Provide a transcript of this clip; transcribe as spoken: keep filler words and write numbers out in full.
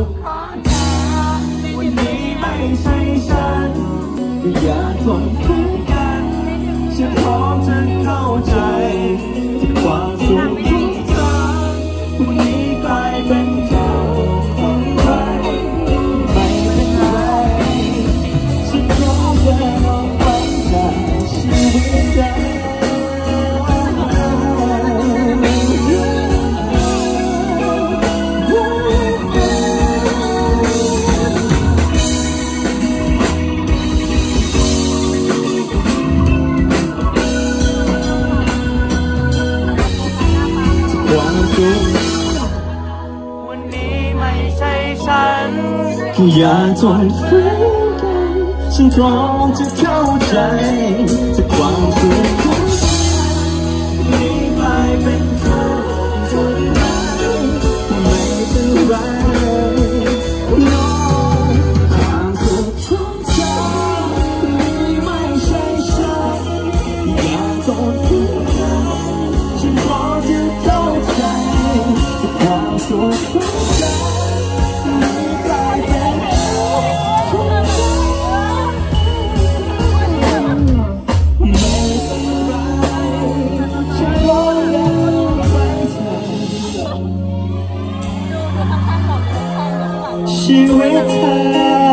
ขอเธอวันนี้ไม่ใช่ฉันอย่าทนฝืนกันฉันพร้อมจะเข้าใจที่ความสุขของเธอวันนี้กลายเป็นเจ้าของใครไม่เป็นไรฉันพร้อมจะลองไปจากชีวิตเธอวันนี้ไม่ใช่ฉันอย่าทนฝืนกันฉันพร้อมจะเข้าใจจากความสุขของฉันนี่กลายเป็นเธอจนได้ไม่เป็นไรน้องความสุขของฉันนี่ไม่ใช่ฉันอย่าทนฝืนกันฉันพร้อมจะเข้าใจความสุขของฉันไม่กลายเป็นเธอไม่เป็นไรฉันขอยังไปเธอชีวิตเธอ